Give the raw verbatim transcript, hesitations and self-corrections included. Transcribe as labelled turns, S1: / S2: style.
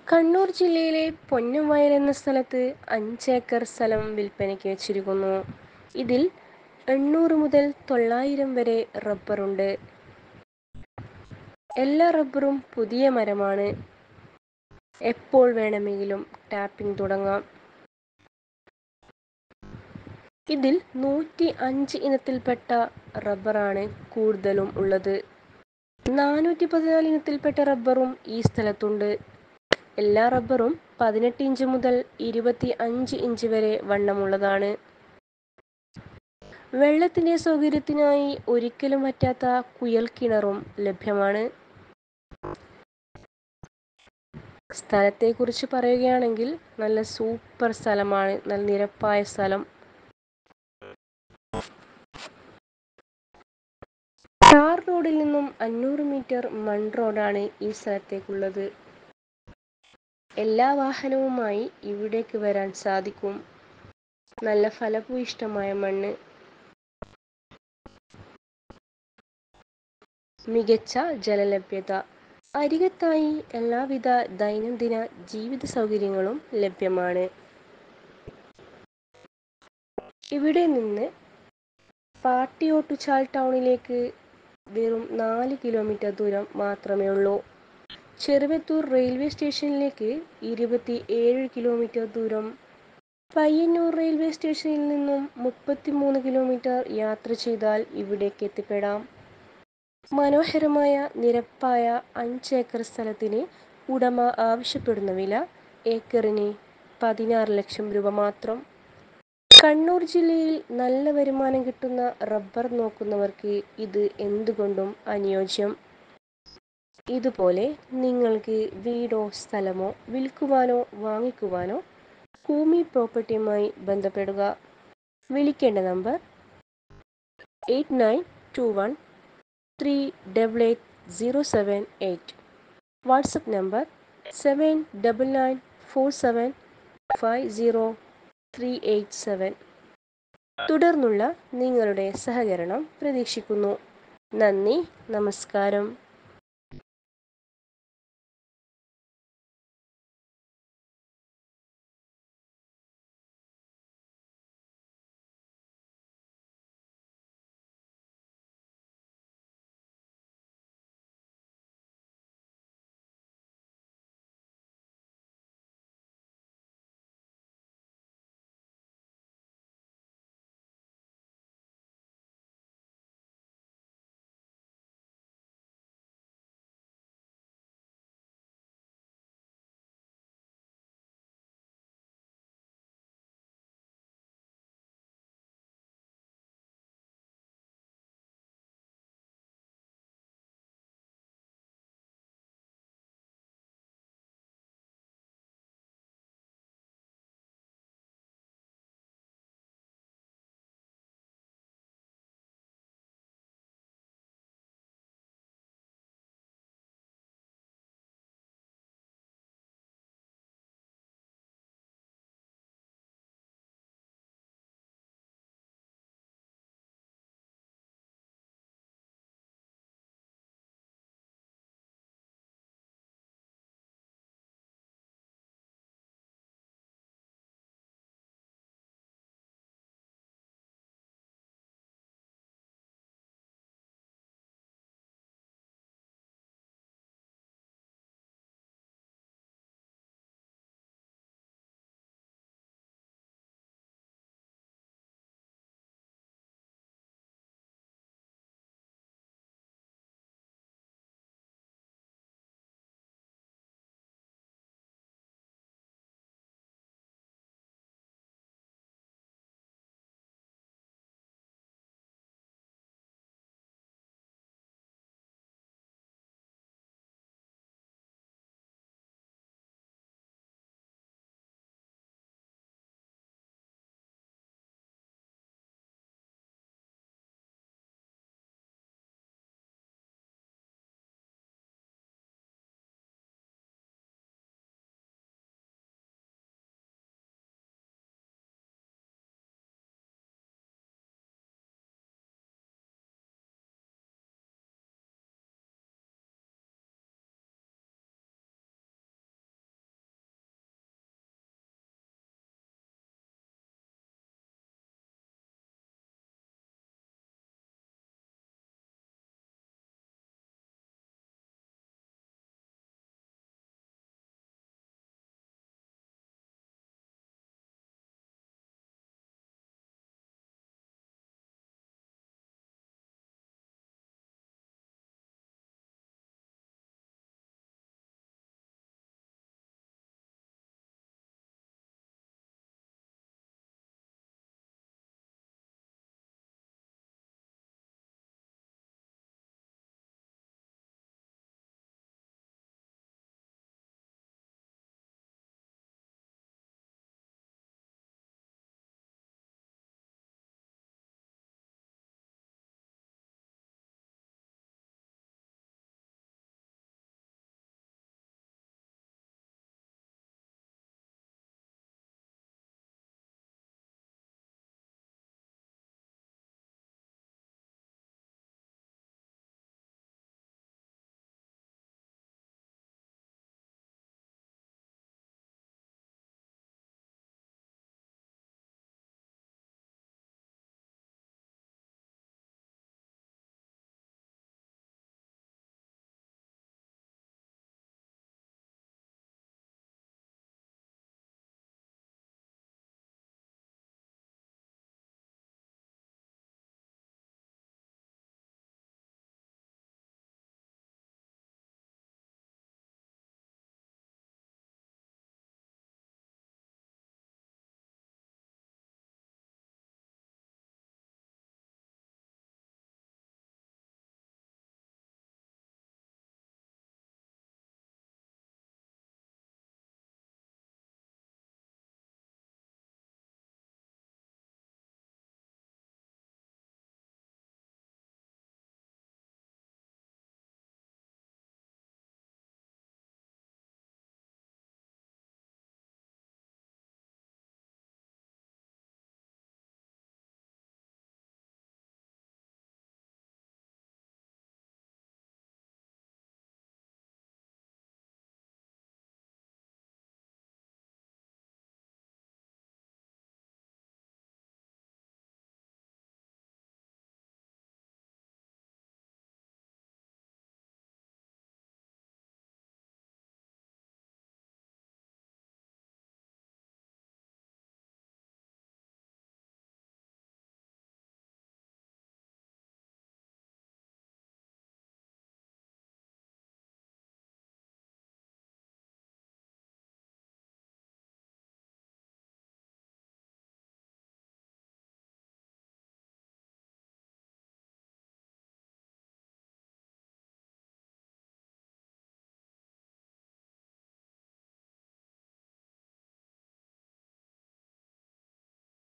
S1: കണ്ണൂർ ജില്ലയിലെ പൊന്നംവയൽ എന്ന സ്ഥലത്ത് അഞ്ചേക്കർ സ്ഥലം വിൽപ്പനയ്ക്ക് വെച്ചിരിക്കുന്നു. ഇതിൽ എണ്ണൂറ് മുതൽ തൊള്ളായിരം വരെ റബ്ബറുണ്ട്. എല്ലാ റബ്ബറും പുതിയ മരമാണ്. എപ്പോൾ വേണമെങ്കിലും ടാപ്പിംഗ് തുടങ്ങാം. ഇതിൽ നൂറ്റി അഞ്ച് ഇനത്തിൽപ്പെട്ട റബ്ബറാണ് കൂടുതലും ഉള്ളത്. നാനൂറ്റി പതിനാല് ഇനത്തിൽപ്പെട്ട റബ്ബറും ഈ സ്ഥലത്തുണ്ട്. എല്ലാ റബ്ബറും പതിനെട്ട് ഇഞ്ച് മുതൽ ഇരുപത്തി അഞ്ച് ഇഞ്ച് വരെ വണ്ണമുള്ളതാണ്. വെള്ളത്തിന്റെ സൗകര്യത്തിനായി ഒരിക്കലും വറ്റാത്ത കുഴൽക്കിണറും ലഭ്യമാണ്. സ്ഥലത്തെക്കുറിച്ച് പറയുകയാണെങ്കിൽ നല്ല സൂപ്പർ സ്ഥലമാണ്. നല്ല നിരപ്പായ സ്ഥലം. ടാർ റോഡിൽ നിന്നും അഞ്ഞൂറ് മീറ്റർ മൺ റോഡാണ് ഈ സ്ഥലത്തേക്കുള്ളത്. എല്ലാ വാഹനവുമായി ഇവിടേക്ക് വരാൻ സാധിക്കും. നല്ല ഫലഭൂയിഷ്ഠമായ മണ്ണ്. മികച്ച ജലലഭ്യത. അരികത്തായി എല്ലാവിധ ദൈനംദിന ജീവിത സൗകര്യങ്ങളും ലഭ്യമാണ്. ഇവിടെ നിന്ന് പാട്ടിയോട്ടുചാൽ ടൗണിലേക്ക് വെറും നാല് കിലോമീറ്റർ ദൂരം മാത്രമേ ഉള്ളൂ. ചെറുവത്തൂർ റെയിൽവേ സ്റ്റേഷനിലേക്ക് ഇരുപത്തി ഏഴ് കിലോമീറ്റർ ദൂരം. പയ്യന്നൂർ റെയിൽവേ സ്റ്റേഷനിൽ നിന്നും മുപ്പത്തിമൂന്ന് കിലോമീറ്റർ യാത്ര ചെയ്താൽ ഇവിടേക്ക് എത്തിപ്പെടാം. മനോഹരമായ നിരപ്പായ അഞ്ചേക്കർ സ്ഥലത്തിന് ഉടമ ആവശ്യപ്പെടുന്ന വില ഏക്കറിന് പതിനാറ് ലക്ഷം രൂപ മാത്രം. കണ്ണൂർ ജില്ലയിൽ നല്ല വരുമാനം കിട്ടുന്ന റബ്ബർ നോക്കുന്നവർക്ക് ഇത് എന്തുകൊണ്ടും അനുയോജ്യം. ഇതുപോലെ നിങ്ങൾക്ക് വീടോ സ്ഥലമോ വിൽക്കുവാനോ വാങ്ങിക്കുവാനോ ഭൂമി പ്രോപ്പർട്ടിയുമായി ബന്ധപ്പെടുക. വിളിക്കേണ്ട number eight nine two one three double eight zero seven eight. WhatsApp number seven double nine four seven five zero three eight seven. തുടർന്നുള്ള നിങ്ങളുടെ സഹകരണം പ്രതീക്ഷിക്കുന്നു. നന്ദി, നമസ്കാരം.